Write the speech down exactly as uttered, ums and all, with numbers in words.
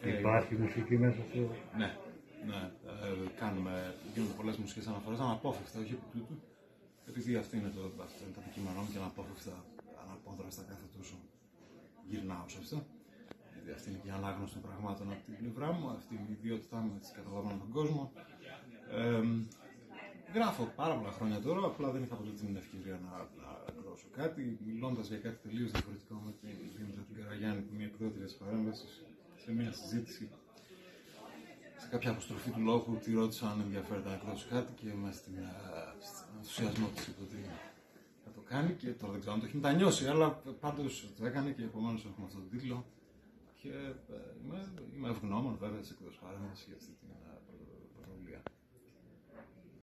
Ε, Υπάρχει μουσική μέσα στο... Ναι, ναι. Ε, κάνουμε, γίνονται πολλές μουσικές αναφορές, αναπόφευκτα, όχι επί τούτου. Επειδή αυτή είναι, το, αυτό είναι το αντικείμενό μου και αναπόφευκτα, αναπόδραστα κάθε τόσο γυρνάω σε αυτό. Γιατί αυτή είναι και η ανάγνωση των πραγμάτων από την πλευρά μου, αυτή είναι η ιδιότητά μου, έτσι καταλαβαίνω τον κόσμο. Ε, γράφω πάρα πολλά χρόνια τώρα, απλά δεν είχα ποτέ την ευκαιρία να, να γράψω κάτι. Μιλώντας για κάτι τελείως διαφορετικό με την Δήμητρα την Καραγιάννη, που είναι η εκδότρια της παρέμβασης, σε μια συζήτηση, σε κάποια αποστροφή του λόγου, τη ρώτησα αν ενδιαφέρεται να εκδώσω κάτι και μέσα στην, στην ενθουσιασμό της είπε ότι θα το κάνει και τώρα δεν ξέρω αν το έχει μετανιώσει, αλλά πάντως το έκανε και επομένως έχουμε αυτόν τον τίτλο. Και ε, είμαι, είμαι ευγνώμων βέβαια της εκδόσης παρέμβασης για αυτή την